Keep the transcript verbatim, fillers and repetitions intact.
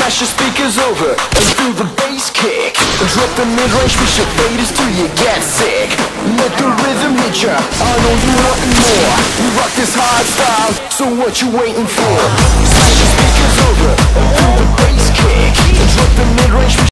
Smash your speakers over and do the bass kick. Drop the mid-range, push your faders till you get sick. Let the rhythm hit ya, I know you want more. We rock this hard style, so what you waiting for? Smash your speakers over and do the bass kick. Drop the mid-range.